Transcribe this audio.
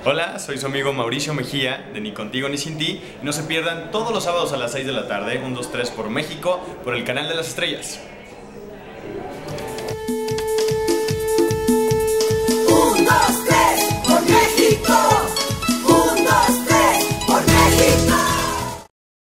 Hola, soy su amigo Mauricio Mejía de Ni Contigo Ni Sin Ti y no se pierdan todos los sábados a las 6 de la tarde, 1, 2, 3 por México, por el canal de las estrellas.